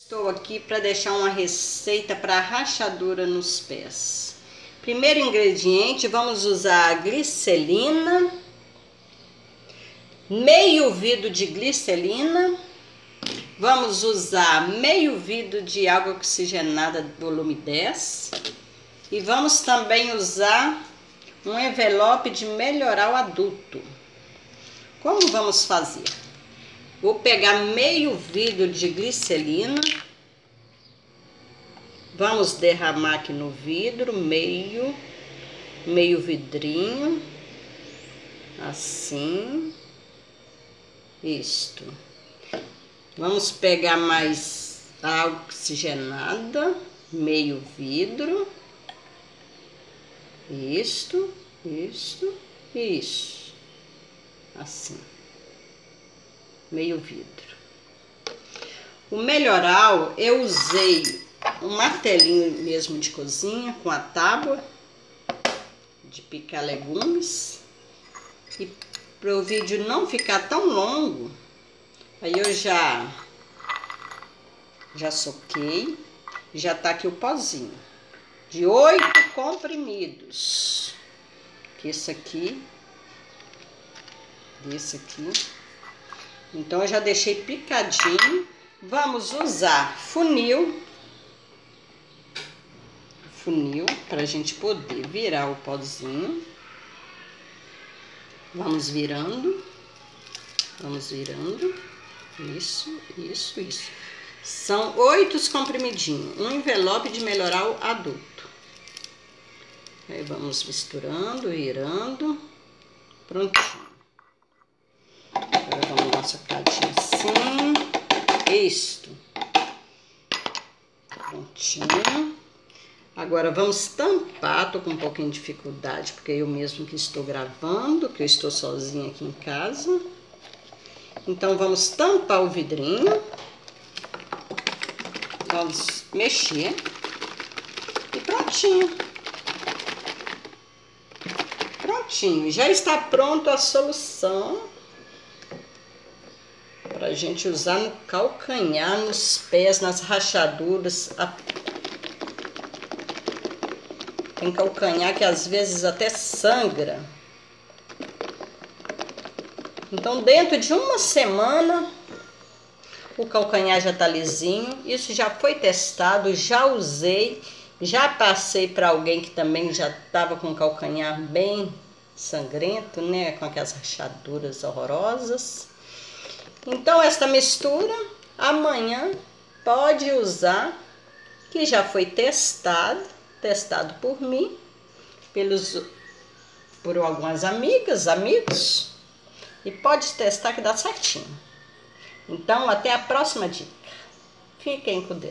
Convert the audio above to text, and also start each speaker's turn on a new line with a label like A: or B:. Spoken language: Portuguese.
A: Estou aqui para deixar uma receita para rachadura nos pés. Primeiro ingrediente, vamos usar a glicerina, meio vidro de glicerina, vamos usar meio vidro de água oxigenada volume 10 e vamos também usar um envelope de melhoral adulto. Como vamos fazer? Vou pegar meio vidro de glicerina, vamos derramar aqui no vidro, meio vidrinho, assim, isto. Vamos pegar mais água oxigenada, meio vidro, isto, assim. Meio vidro. O melhoral eu usei um martelinho mesmo de cozinha com a tábua de picar legumes, e para o vídeo não ficar tão longo, aí eu já soquei, já tá aqui o pozinho de 8 comprimidos, que esse aqui, então eu já deixei picadinho. Vamos usar funil para a gente poder virar o pozinho. Vamos virando, isso. São 8 comprimidinhos, um envelope de melhoral adulto. Aí vamos misturando, virando, prontinho. Agora vamos dar uma socadinha assim, isto, prontinho. Agora vamos tampar, tô com um pouquinho de dificuldade, porque eu mesmo que estou gravando, que eu estou sozinha aqui em casa. Então vamos tampar o vidrinho, vamos mexer e prontinho. Prontinho, já está pronto a solução para a gente usar no calcanhar, nos pés, nas rachaduras. Tem calcanhar que às vezes até sangra. Então, dentro de uma semana, o calcanhar já tá lisinho. Isso já foi testado, já usei, já passei para alguém que também já estava com o calcanhar bem sangrento, né? Com aquelas rachaduras horrorosas. Então, esta mistura, amanhã pode usar, que já foi testado por mim, por algumas amigas, amigos, e pode testar que dá certinho. Então, até a próxima dica. Fiquem com Deus.